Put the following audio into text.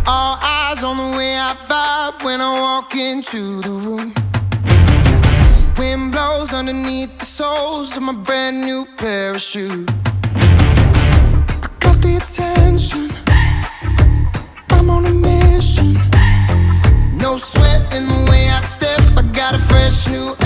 All eyes on the way I vibe when I walk into the room. Wind blows underneath the soles of my brand new pair of shoes. I got the attention, I'm on a mission. No sweat in the way I step, I got a fresh new